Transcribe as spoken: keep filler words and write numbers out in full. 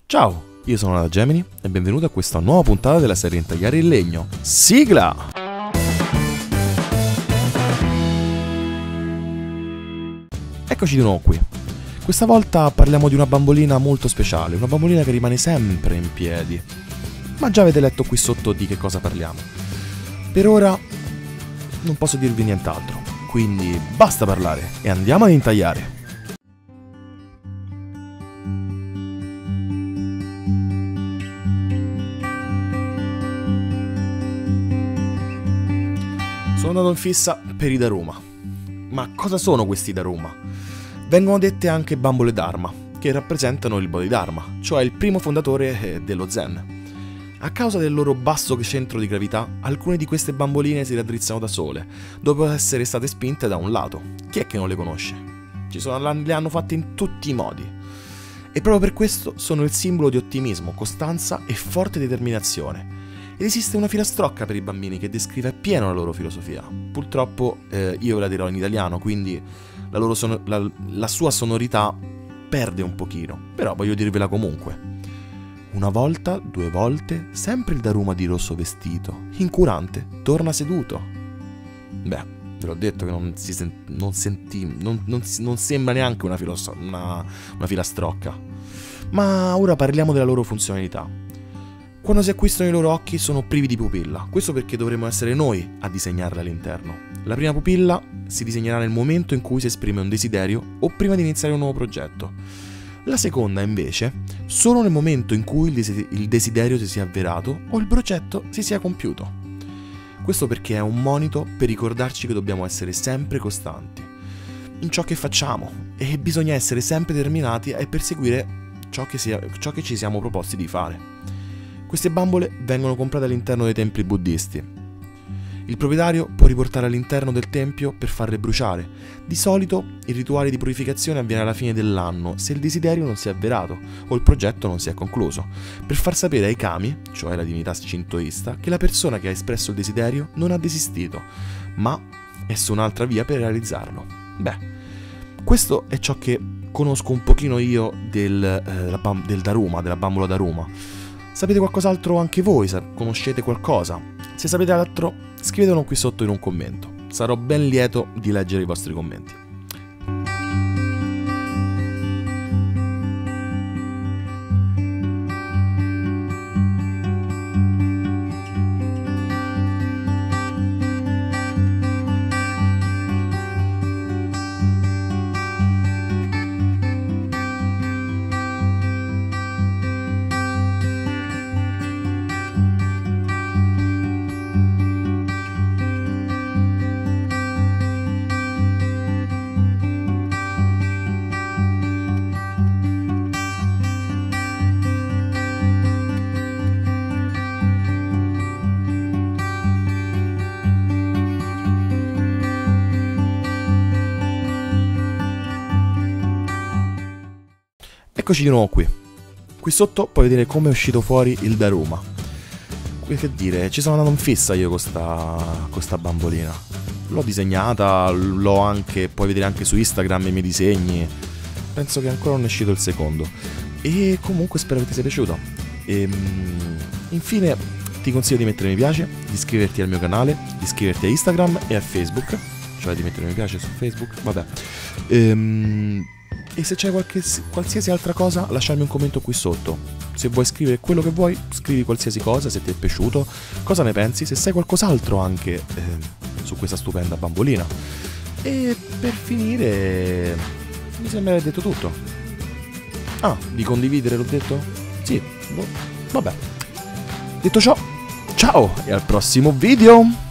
Ciao, io sono la Gemini e benvenuto a questa nuova puntata della serie Intagliare il legno. Sigla! Eccoci di nuovo qui. Questa volta parliamo di una bambolina molto speciale, una bambolina che rimane sempre in piedi. Ma già avete letto qui sotto di che cosa parliamo. Per ora non posso dirvi nient'altro, quindi basta parlare e andiamo ad intagliare. Sono andato in fissa per i Daruma. Ma cosa sono questi Daruma? Vengono dette anche bambole Dharma, che rappresentano il Bodhidharma, cioè il primo fondatore dello Zen. A causa del loro basso centro di gravità, alcune di queste bamboline si raddrizzano da sole, dopo essere state spinte da un lato. Chi è che non le conosce? Ci sono, le hanno fatte in tutti i modi. E proprio per questo sono il simbolo di ottimismo, costanza e forte determinazione. Ed esiste una filastrocca per i bambini che descrive appieno la loro filosofia. Purtroppo eh, io la dirò in italiano, quindi la, loro sono- la, la sua sonorità perde un pochino, però voglio dirvela comunque. Una volta, due volte, sempre il Daruma di rosso vestito, incurante, torna seduto. Beh, ve l'ho detto che non si sen- non senti, non, non, non sembra neanche una, filos- una, una filastrocca. Ma ora parliamo della loro funzionalità. Quando si acquistano i loro occhi sono privi di pupilla, questo perché dovremmo essere noi a disegnarla all'interno. La prima pupilla si disegnerà nel momento in cui si esprime un desiderio o prima di iniziare un nuovo progetto. La seconda, invece, solo nel momento in cui il desiderio si sia avverato o il progetto si sia compiuto. Questo perché è un monito per ricordarci che dobbiamo essere sempre costanti in ciò che facciamo e bisogna essere sempre determinati a perseguire ciò che, sia, ciò che ci siamo proposti di fare. Queste bambole vengono comprate all'interno dei templi buddisti. Il proprietario può riportare all'interno del tempio per farle bruciare. Di solito il rituale di purificazione avviene alla fine dell'anno se il desiderio non si è avverato o il progetto non si è concluso, per far sapere ai kami, cioè la divinità shintoista, che la persona che ha espresso il desiderio non ha desistito, ma è su un'altra via per realizzarlo. Beh, questo è ciò che conosco un pochino io del, eh, bam- del Daruma, della bambola Daruma. Sapete qualcos'altro anche voi? Sa- conoscete qualcosa? Se sapete altro, scrivetelo qui sotto in un commento. Sarò ben lieto di leggere i vostri commenti. Eccoci di nuovo qui. Qui sotto puoi vedere come è uscito fuori il Daruma. Che dire, ci sono andato in fissa io con sta, con sta bambolina. L'ho disegnata, l'ho anche, puoi vedere anche su Instagram i miei disegni. Penso che ancora non è uscito il secondo. E comunque spero che ti sia piaciuto. E, infine ti consiglio di mettere mi piace, di iscriverti al mio canale, di iscriverti a Instagram e a Facebook. Cioè di mettere mi piace su Facebook, vabbè. Ehm... E se c'è qualche, qualsiasi altra cosa, lasciarmi un commento qui sotto. Se vuoi scrivere quello che vuoi, scrivi qualsiasi cosa, se ti è piaciuto, cosa ne pensi, se sai qualcos'altro anche eh, su questa stupenda bambolina. E per finire, mi sembra aver detto tutto. Ah, di condividere l'ho detto? Sì, boh, vabbè. Detto ciò, ciao e al prossimo video!